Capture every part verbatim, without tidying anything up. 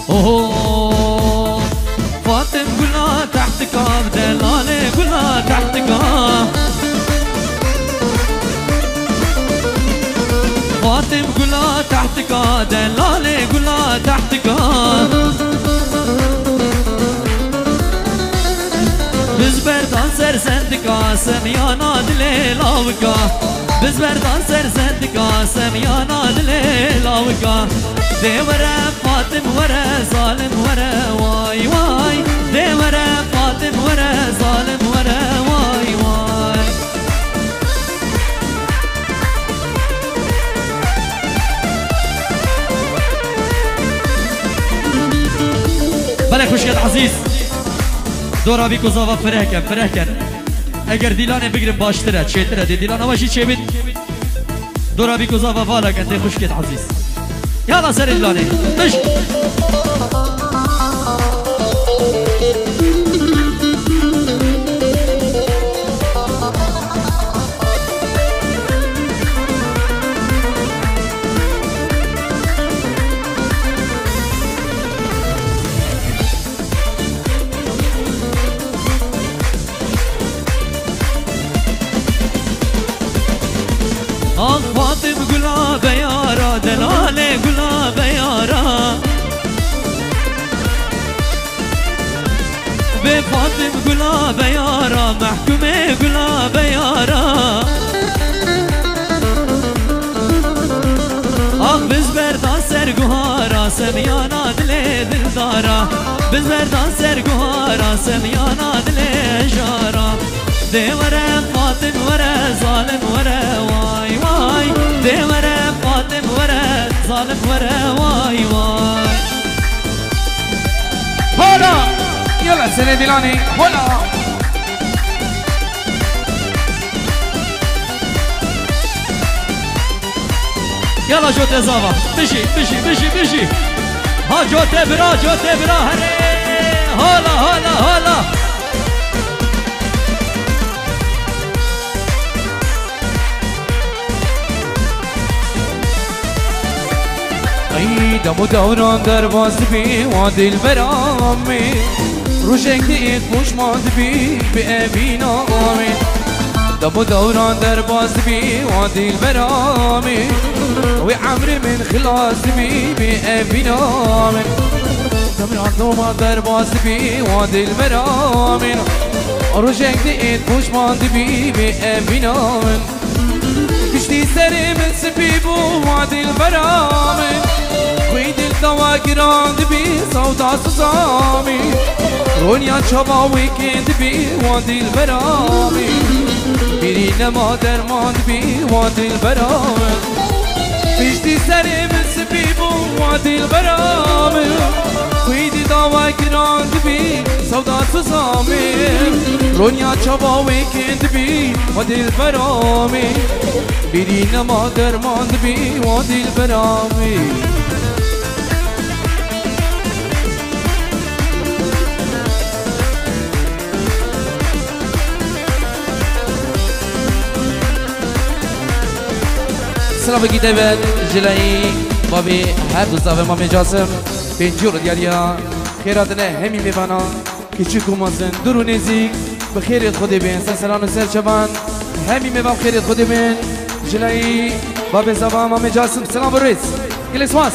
اوه فاطم قلنا تحتك دلالي قلنا تحتك فاطم قلنا تحتك دلالي قلنا تحتك بزبردان سرسندك سميانا دلي لاوكا بزبردان سرسندك سميانا دلي لاوكا دي ورا فاطم ورا ظالم ورا واي واي دي ورا فاطم ورا ظالم ورا واي واي بله خوشگل عزیز دورا بی کوزاوا فره کن فره کن اگر دیلانه بگیرم باشتره چیتره دی دیلانه باشی چه بید دورا بی کوزاوا والا کن دی خوشگل عزیز يلا سر اللوني دش آه فاطم قلاب يارا دلالي قلاب يارا بفاطم قلاب يارا محكومة قلاب يارا آه بزبردان سرقهارا سميانا دلي دلدارا بزبردان سرقهارا سميانا دلي جارا دي ورا فاطم ورا ظالم ورا واي واي دي ورا فاطم ورا ظالم ورا واي واي هلا يلا سنة ديلاني هلا يلا جو تزافا بشي بشي بشي بشي ها جو تبرا جو تبرا هري هلا هلا هلا دم و دوران در باز بی و دل برامی روشک دید پوش ماند بی به اوین آمین دم و دوران در باز بی و دل برامی و عمر من خلاص بی به اوین آمین دم دوما در باز بی و دل برامی روشک دید پوش ماند بی به اوین آمین کشتی سری من سپی بو و دل برامی ويد الدوا جراند بي صودا سامي رونيا شبا ويكند بي وادي البرامي بيرينا ما درمان بي وادي البرامي فيشتي سري من سبيبو وادي البرامي ويد الدوا جراند بي صودا سامي رونيا شبا ويكند بي وادي البرامي بيرينا ما درمان بي وادي البرامي سلام گیده جلایی بابی هر دو زاوه مامی جاسم پنجور دیاریا خیرات نه همی میبانا کچک و مازن درو نزیک بخیرت خودی بین سلام سر چبان همی میبام خیرت خودی بین جلایی بابی زاوه مامی جاسم سلام بریز گلیس واس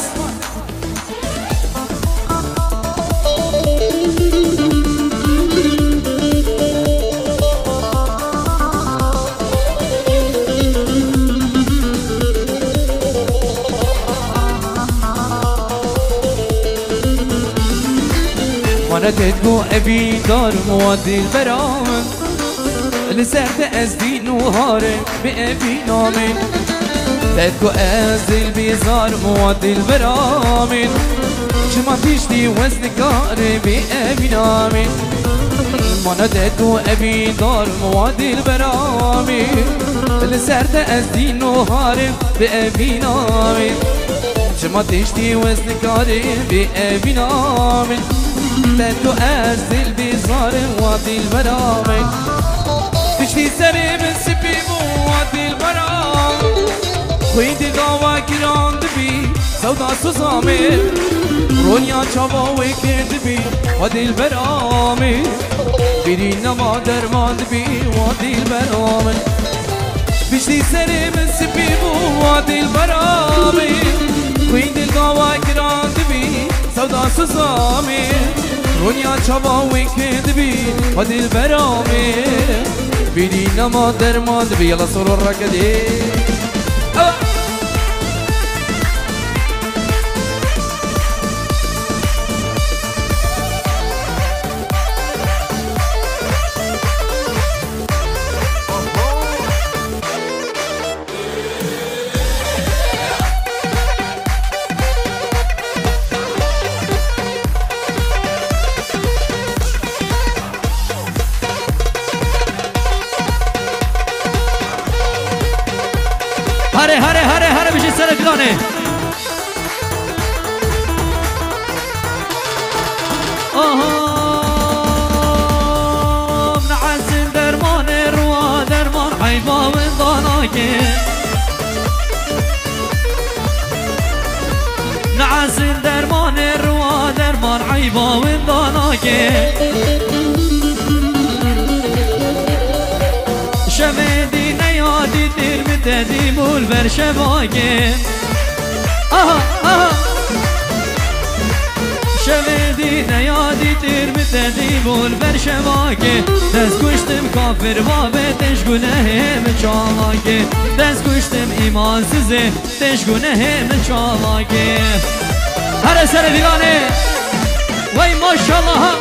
تدقو أبي دار موادي البرامن لسرد أزدي نهارن بأبي نامن تدقو أزدي البيزار موادي البرامن شما تشتي وزن كاري بأبي نامن مانا تدقو أبي دار موادي البرامن لسرد أزدي نهارن بأبي نامن شما تشتي وزن كاري بأبي نامن تدو أزل بزار وادي البرامي تشتي سري من سبيب وادي البرامي خويدي داوا كراند بي سودا سوزامي رونيا چاوا و کرد بی و دل برامه بیری نما درمان بی و دل برامه بشتی سری من سپی بو و دل برامه خوین دل گاوا گراند بی سودا سزامه رونیا چاوا و کرد بی و دل برامه بیری نما درمان بی یلا سرور رکدی هره هره هره هره بشی سر کلانه آهام نعزل درمان روا درمان حیبا و داناکه نعزل درمان روا درمان حیبا و داناکه شمدی نیادی دیر متدی بول بر شباگه آها آها شمدی نیادی دیر متدی بول بر شباگه دست کشتم کافر بابه تشگونه هم چالاگه دست کشتم ایمان سزه تشگونه هم چالاگه هر سر دیگانه وای ماشالله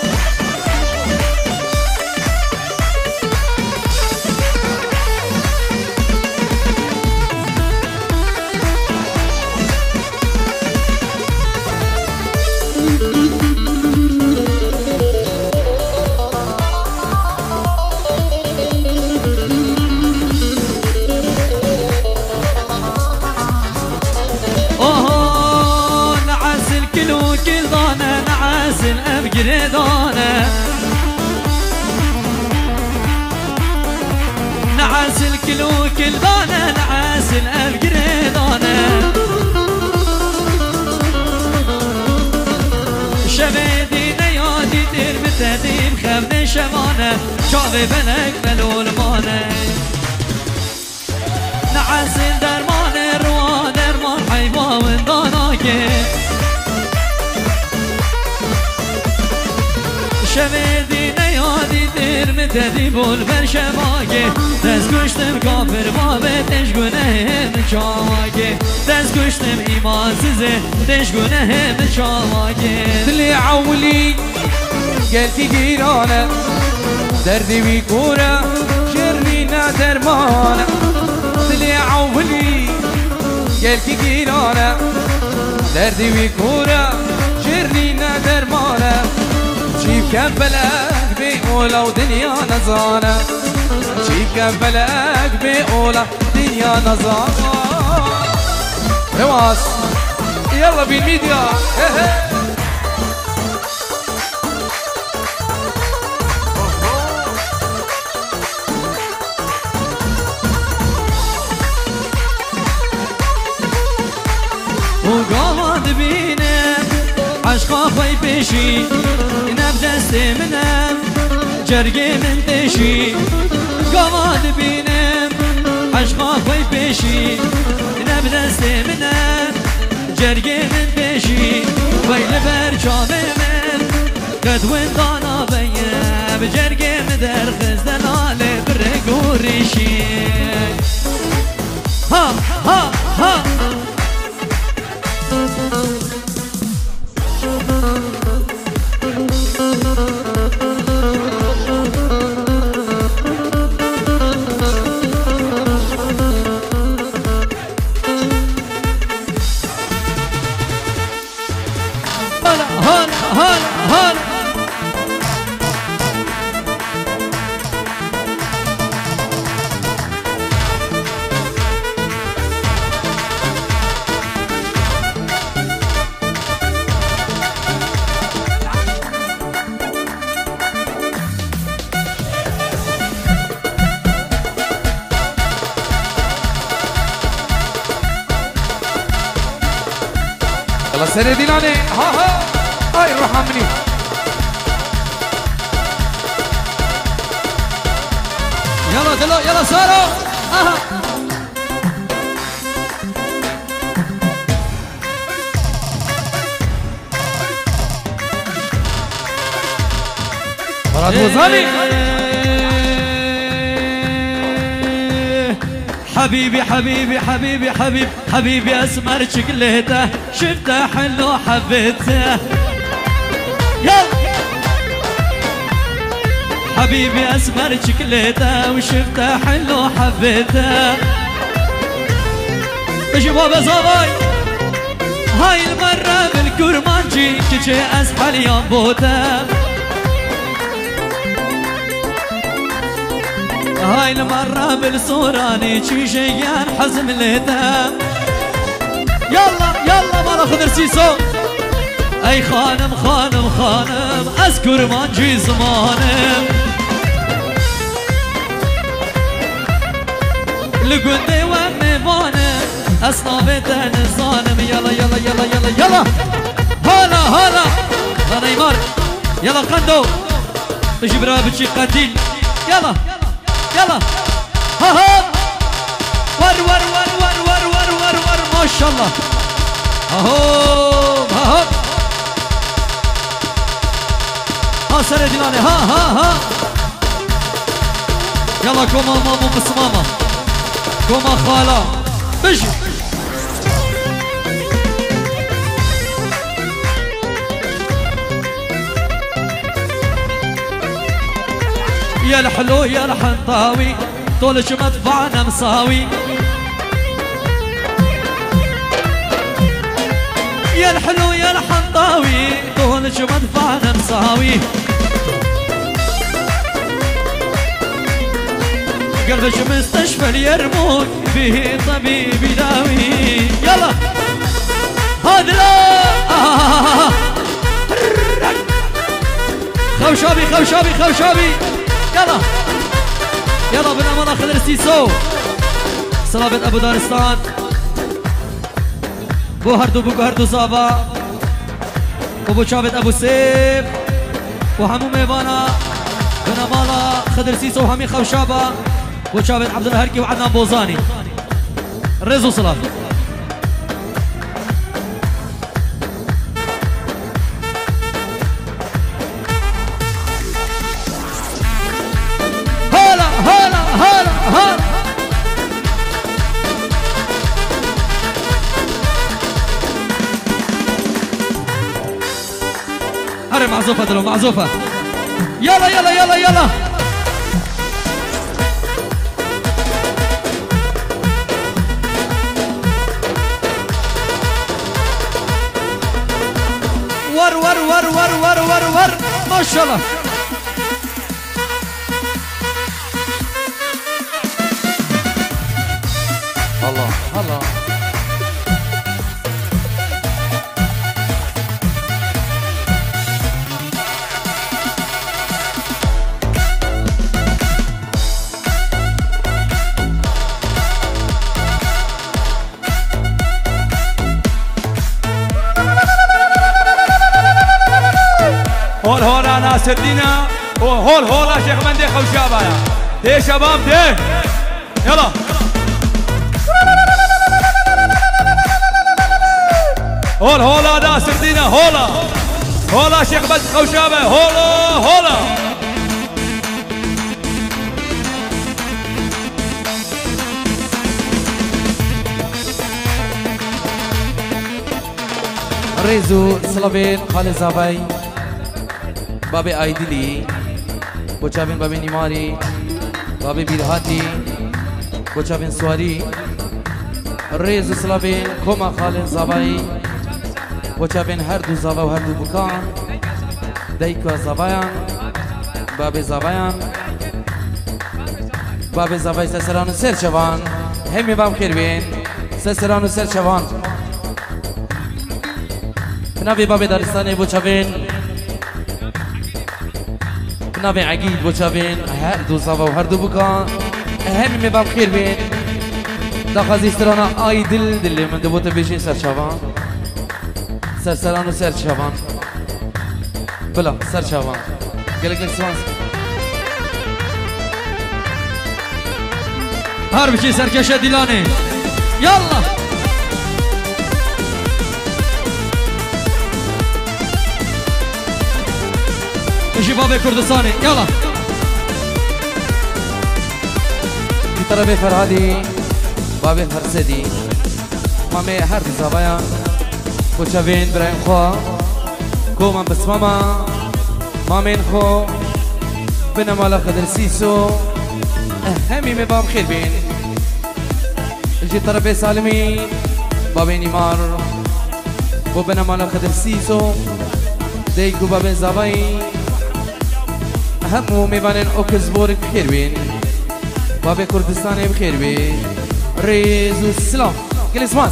قردانه نعاس الكلو كلبانه نعاس القردانه شبيدي نيادي دير بتديم خفن شمانه شافي بلك بلولمانه نعاس درمان روا درمان حيوان داناكي شبیدی نیادی دیر متدی بول بر شباگه دست کشتم کافر بابه تشگونه هم چاواگه دست کشتم ایمانسزه تشگونه هم چاواگه دلی عولی گلتی گیرانه دردی بی کوره شرری ندرمانه دلی عولی گلتی گیرانه دردی بی کوره شرری ندرمانه شيف كفلك بأولى ودنيا نزانة شيف كفلك بأولى دنيا نزانة رواس يلا بالميديا وقامد بينا عشقا خوي بيشي دستی منم جرگی من دشی گاماد بینم عشقا خوی پیشی نب دستی منم جرگی من پیشی ویل بر چامه من قدوین دانا بیم جرگی من در خزدن آله برگوریشی ها ها ها يلا سير ديناني ها ها هاي روح عمني يلا دلو يلا سارو اها مراد وزاني حبيبي حبيبي حبيبي حبيبي حبيبي اسمر شكلته شفته حلو حبيته يلا حبيبي اسمر شكلته وشفته حلو حبيته اجي بابا زواي هاي المرة بالكرمانجي كيشي اسحل ينبوته هاي المرة بالصوراني شيشيان حزم ليته يلا يلا ما ناخذ رسيسو اي خانم خانم خانم اذكر ما نجي زمانم لقندي وميبانم اصنافته نظانم يلا يلا يلا يلا يلا هلا هلا هلا نيمار يلا قندو تجيب رابطشي قتيل يلا يلا ها ها ور ور ور ور ور ور ور ور ما شاء الله اهو ها ها ها سري دلاني ها ها ها يلا كوما ماما بس ماما كوما خالا بجي يا الحلو يا الحنطاوي طول مدفعنا مساوي يا الحلو يا الحنطاوي طول مدفعنا مساوي قلبش مستشفى اليرموك به طبيب يداوي يلا هذا لا آه. خوشابي خوشابي خوشابي يلا يلا بالأمانة خضر السيسو صلابة أبو دارستان بو هردو بو هردو زابا وبو شابت أبو سيف وهمو ميبانا بنامالا خضر السيسو وهمي خوشابة وشابت عبد الهركي وعدنان بوزاني رزو صلاة هري معزوفة دلو معزوفة يلا يلا يلا يلا ور ور ور ور ور ور ور ما شاء الله الله الله هول هولا ناصر دينا وهول هولا شيخ مندي خوشابة يا شباب ده يلا هول هولا ناصر دينا هولا هولا شيخ مندي خوشابة هولا هولا ريزو سلافين خالد زاباي بابي ايدلي بوچابين بابي نيماري بابي بيرهاتي بوچابين سواري ريزو سلافين كوما خالد زاباي بوچابين هردو زابا و هردو بكان دايكو زابايان بابي زابايان بابي زاباي سسران و سر شوان همي بام خير بين سسران و سر شوان نبي بابي دارستاني بوچابين نبي عقيد بوچابين هردو زابا و هردو بكان همي بام خير بين داخازي استرانا اي دل دل من دبوت بيشين سر شوان سر سران و سر شوان بلا سر شابان قالك لك سوانس هر بشي سركشة ديلاني يلا اجي بابي كردستاني يلا في طرف فرهادي بابي هرسدي مامي هر زبايا بوشافين برايم خوا كوما بس ماما مامين خو بنا مالا خدر سيسو همي مي باب خير بين اجي طرف سالمي بابي نيمار وبنا مالا خدر سيسو ديكو بابي زباي همو میبانن اوکسبورگ بخیر بین باب کردستان بخیر بین ریز و سلام گلیس ماس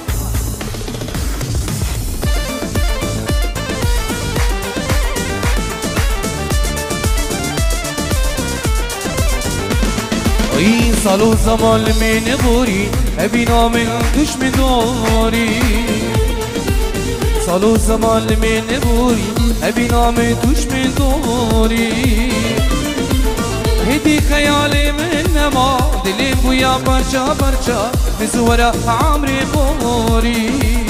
این سالو زمان من بوری ابی نامن دشمن داری سالو زمان من بوری ابی نام دشمن داری هدی خیال من نما دلیم بویا برچا برچا بزورا عمری بوری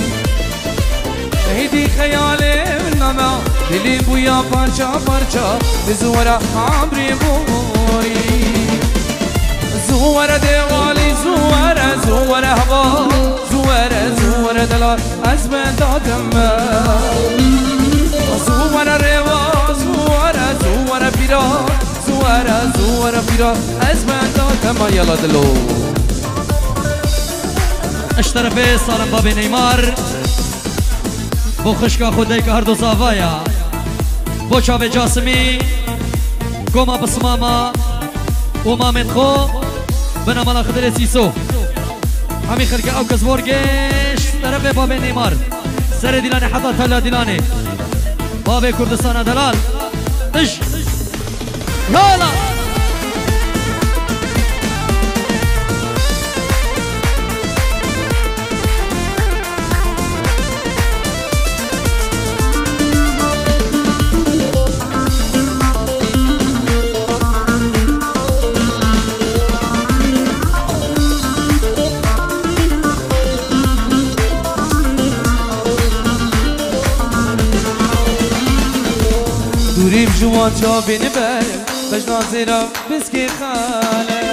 هدی خیال من نما دلیم بویا برچا برچا بزورا عمری بوری زوار دیوالی زوار زوار هوا زوار زوار دلار از من دادم زوار روا زوار زوار پیرا زوار زوار پیرا از من دادم یلا دلو اشترفه سالم بابی نیمار بو خشکا خودی که هر دو زاوایا بو چاوه جاسمی گوما بسماما و مامن خو بنا مالا خدر سیسو همی خلقه او کزبورگش طرف باب نیمار سر دیلانه حتا تلا دیلانه باب کردستان دلال اش یالا دوریم جوان جا بین برم بجنا زیرم بسکی خاله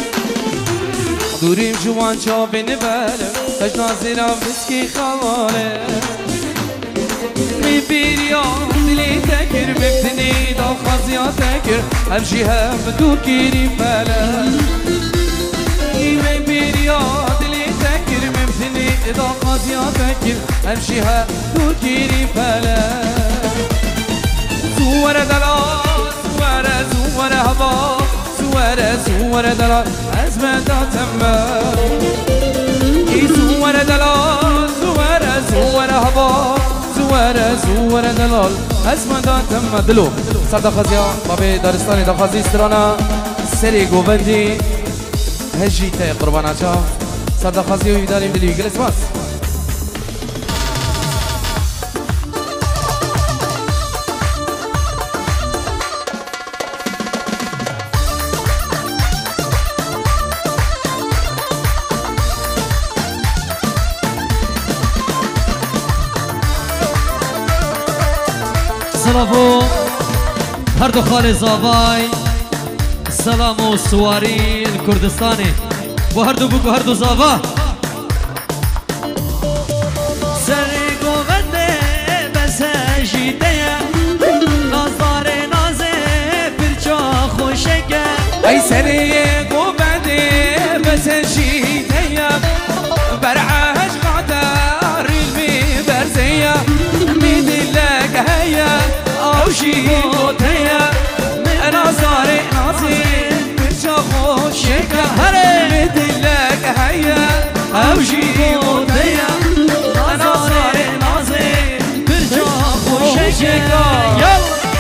دوریم جوان جا بین برم بجنا زیرم بسکی خاله می بیریان دلی تکر مفتنی دا خازیا تکر همشی هم دور گیریم بله می بیریان دلی تکر مفتنی دا خازیا تکر همشی هم دور گیریم بله زوار دلال زوار زوار هوا زوار زوار دلال از من داتم ای زوار دلال زوار زوار هوا زوار زوار دلال از من داتم دلو سر دخازیا بابی دارستانی دخازی استرانا سری گوبندی هجی ته قربانا چا سر دخازی و داریم دلیوی گلس باس سلامو هر دو خال زاوای سلامو سواری کردستانی و هر دو بگو هر دو زاوا سری گوونده بس جیده نازدار نازه پرچا خوشگه ای سری گوونده بس جیده برعاش قدر البی برزیه میدلک هیا اوشی بوتیا انا زاري ناصي برشا خوشك هري بدلك هيا اوشي بوتيا انا زاري ناصي برشا خوشك يلا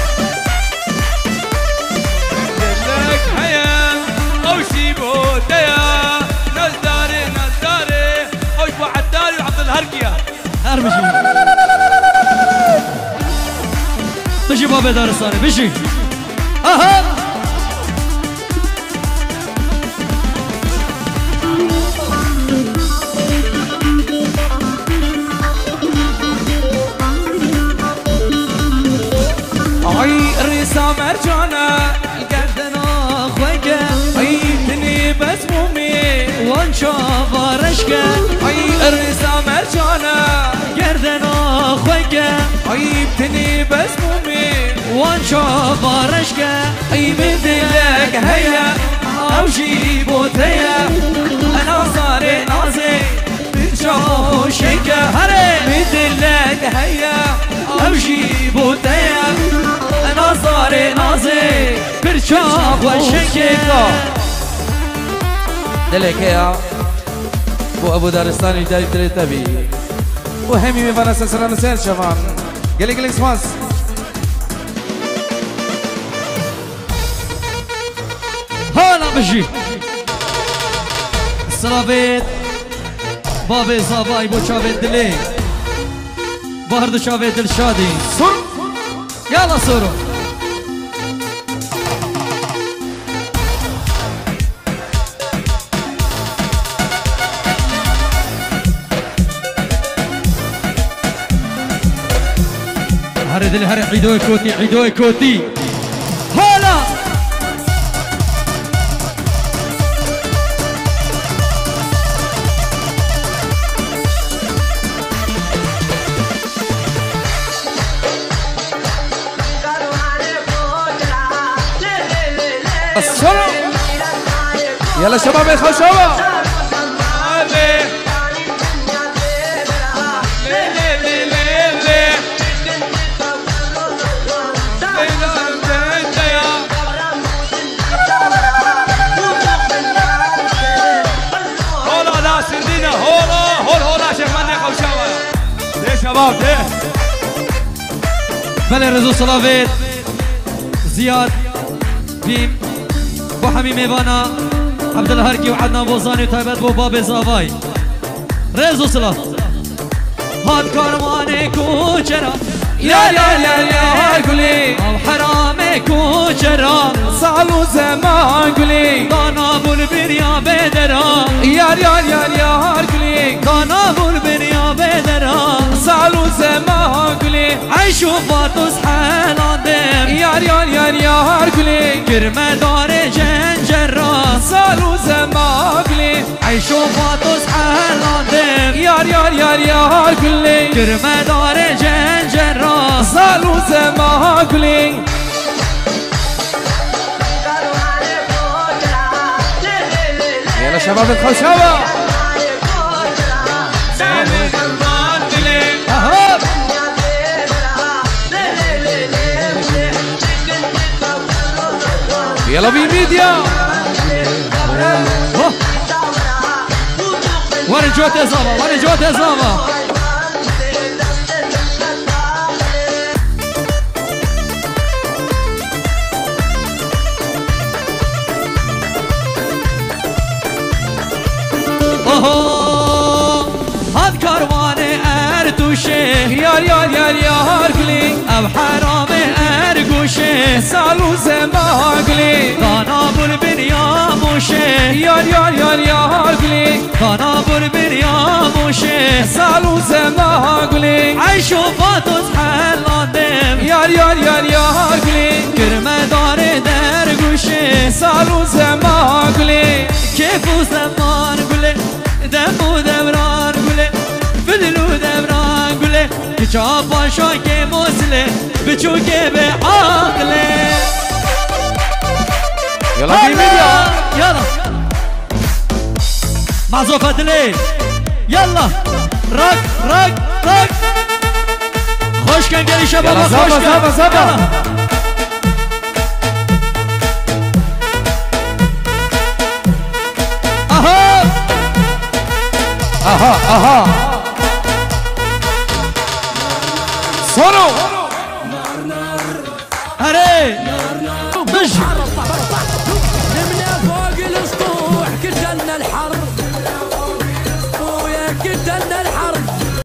بدلك هيا اوشي بوتيا نزداري نزداري اوش بو عداري وعبد الهرقية هربشي بشي بابا دارستاني بشي اها اي الرسام مرجانة قدنا خويك اي تني بسمومي وانشاف رشك اي الرسام مرجانة قدنا خويك اي تني بسمومي وانشاف رشك اي بدلك هيا او جيبوت هيا انا صاري نازي تشوفو شيكة هري بدلك هيا او جيبوت هيا انا صاري نازي برشاف وشيكة دلك هيا بو ابو دارستاني داري دلي تبي وهمي من فانا سلسلة سير شبان قلي قلي سماس هلا بشي سلافيت بابي صاباي بو شافيت دلي بهرد شافيت الشادي سر يلا سورو هرد اللي هرد عيدوي كوتي عيدوي كوتي هلا السر يلا شباب يا خشبة شباب ده بله رزو صلافيت زياد بيم بو حميم ايوانا عبد الهركي وعدنا بوزاني وتايبت بو باب زافاي رزو صلاف هاد كارواني كوچرا يا يا يا يا قولي او حرامي كوچرا صالو زمان قولي دانا بول بريا بدرا يا يا يا يا قولي دانا بول بريا بدرا صالو زمان قولي عيشو فاتوس حالادم يا يا يا يا قولي كرمه دار جنجرا صالو زمان قولي عيشو فاتوس حالادم يا يا يا يا قولي كرمه دار جنجرا صالو زمان قولي يلا شباب الخشبة اهو يلا بي ميديا وانا جوت اصابه وانا جوت اصابه اوه هاد كارواني ارتوشه يا يا يا يا قولي او حرامي ارقوشه صالو زمان قولي دانا بول بريا موشه يا يا يا يا قولي دانا بول بريا موشه صالو زمان قولي عيشو فاتوس حالادم يا يا يا يا قولي كرمه دار درگوشه صالو زمان قولي كيفو زمان قولي دمو دوران قولي بدلو دوران قولي كچا باشا كي موسلي بچو كي بعقلي يلا بي ميديا يلا معزوفة دلي يلا رق رق رق خوش كان قالي شباب يلا خوش زابا كان زابا زابا اها اها اها سولو